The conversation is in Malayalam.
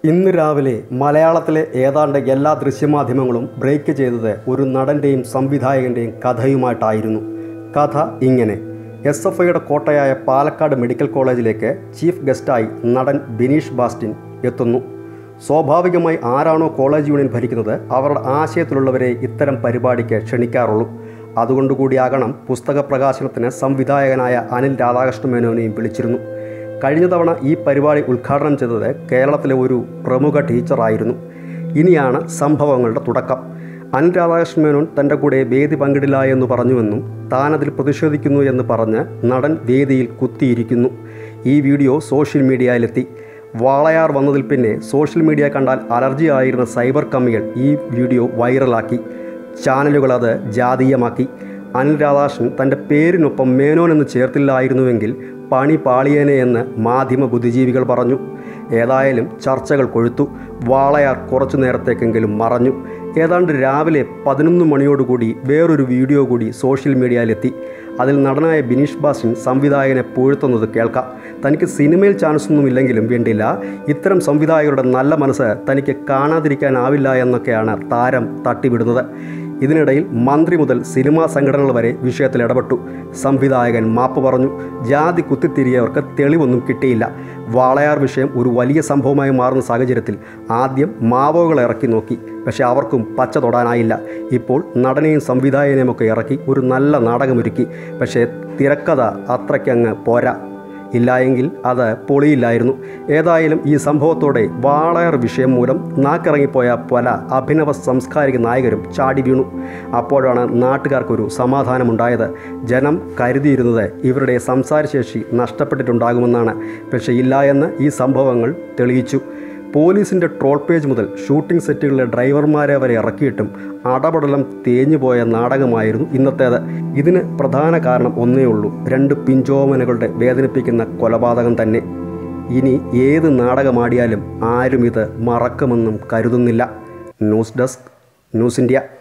ഇന്ന് രാവിലെ മലയാളത്തിലെ ഏതാണ്ട് എല്ലാ ദൃശ്യമാധ്യമങ്ങളും ബ്രേക്ക് ചെയ്തത് ഒരു നടൻ്റെയും സംവിധായകൻ്റെയും കഥയുമായിട്ടായിരുന്നു. കഥ ഇങ്ങനെ: SFIയുടെ കോട്ടയായ പാലക്കാട് മെഡിക്കൽ കോളേജിലേക്ക് ചീഫ് ഗസ്റ്റായി നടൻ ബിനീഷ് ബാസ്റ്റിൻ എത്തുന്നു. സ്വാഭാവികമായി ആരാണോ കോളേജ് യൂണിയൻ ഭരിക്കുന്നത് അവരുടെ ആശയത്തിലുള്ളവരെ ഇത്തരം പരിപാടിക്ക് ക്ഷണിക്കാറുള്ളൂ. അതുകൊണ്ടുകൂടിയാകണം പുസ്തക പ്രകാശനത്തിന് സംവിധായകനായ അനിൽ രാധാകൃഷ്ണ മേനോനെയും വിളിച്ചിരുന്നു. കഴിഞ്ഞ തവണ ഈ പരിപാടി ഉദ്ഘാടനം ചെയ്തത് കേരളത്തിലെ ഒരു പ്രമുഖ ടീച്ചറായിരുന്നു. ഇനിയാണ് സംഭവങ്ങളുടെ തുടക്കം. അനിൽ രാധാകൃഷ്ണ മേനോൻ തൻ്റെ കൂടെ വേദി പങ്കിടില്ല എന്ന് പറഞ്ഞുവെന്നും താനതിൽ പ്രതിഷേധിക്കുന്നു എന്ന് പറഞ്ഞ് നടൻ വേദിയിൽ കുത്തിയിരിക്കുന്നു. ഈ വീഡിയോ സോഷ്യൽ മീഡിയയിലെത്തി. വാളയാർ വന്നതിൽ പിന്നെ സോഷ്യൽ മീഡിയ കണ്ടാൽ അലർജി ആയിരുന്ന സൈബർ കമ്മികൾ ഈ വീഡിയോ വൈറലാക്കി. ചാനലുകൾ അത് ജാതീയമാക്കി. അനിൽ രാധാകൃഷ്ണൻ തൻ്റെ പേരിനൊപ്പം മേനോൻ എന്ന് ചേർത്തില്ലായിരുന്നുവെങ്കിൽ പണി പാളിയേനെ എന്ന് മാധ്യമ ബുദ്ധിജീവികൾ പറഞ്ഞു. ഏതായാലും ചർച്ചകൾ കൊഴുത്തു. വാളയാർ കുറച്ചു നേരത്തേക്കെങ്കിലും മറഞ്ഞു. ഏതാണ്ട് രാവിലെ 11 മണിയോടുകൂടി വേറൊരു വീഡിയോ കൂടി സോഷ്യൽ മീഡിയയിലെത്തി. അതിൽ നടനായ ബിനീഷ് ബാസ്റ്റിൻ സംവിധായകനെ പുകഴ്ത്തുന്നത് കേൾക്കാം. തനിക്ക് സിനിമയിൽ ചാൻസൊന്നുമില്ലെങ്കിലും വേണ്ടില്ല, ഇത്തരം സംവിധായകരുടെ നല്ല മനസ്സ് തനിക്ക് കാണാതിരിക്കാനാവില്ല എന്നൊക്കെയാണ് താരം തട്ടിവിടുന്നത്. ഇതിനിടയിൽ മന്ത്രി മുതൽ സിനിമാ സംഘടനകൾ വരെ വിഷയത്തിൽ ഇടപെട്ടു. സംവിധായകൻ മാപ്പ് പറഞ്ഞു. ജാതി കുത്തിത്തിരിയവർക്ക് തെളിവൊന്നും കിട്ടിയില്ല. വാളയാർ വിഷയം ഒരു വലിയ സംഭവമായി മാറുന്ന സാഹചര്യത്തിൽ ആദ്യം മാവോകൾ ഇറക്കി നോക്കി. പക്ഷേ അവർക്കും പച്ച തൊടാനായില്ല. ഇപ്പോൾ നടനെയും സംവിധായകനെയുമൊക്കെ ഇറക്കി ഒരു നല്ല നാടകമൊരുക്കി. പക്ഷേ തിരക്കഥ അത്രയ്ക്കങ്ങ് പോരാ. ഇല്ലായെങ്കിൽ അത് പൊളിയില്ലായിരുന്നു. ഏതായാലും ഈ സംഭവത്തോടെ വാളയാർ വിഷയം മൂലം നാക്കിറങ്ങിപ്പോയ പല അഭിനവ സാംസ്കാരിക നായകരും ചാടി വീണു. അപ്പോഴാണ് നാട്ടുകാർക്കൊരു സമാധാനമുണ്ടായത്. ജനം കരുതിയിരുന്നത് ഇവരുടെ സംസാരശേഷി നഷ്ടപ്പെട്ടിട്ടുണ്ടാകുമെന്നാണ്. പക്ഷേ ഇല്ല എന്ന് ഈ സംഭവങ്ങൾ തെളിയിച്ചു. പോലീസിൻ്റെ ട്രോൾ പേജ് മുതൽ ഷൂട്ടിംഗ് സെറ്റുകളിലെ ഡ്രൈവർമാരെ വരെ ഇറക്കിയിട്ടും അടപടലം തേഞ്ഞുപോയ നാടകമായിരുന്നു ഇന്നത്തേത്. ഇതിന് പ്രധാന കാരണം ഒന്നേ ഉള്ളൂ: 2 പിഞ്ചോമനകളുടെ വേദനിപ്പിക്കുന്ന കൊലപാതകം തന്നെ. ഇനി ഏത് നാടകമാടിയാലും ആരും ഇത് മറക്കുമെന്നും കരുതുന്നില്ല. News desk, news India.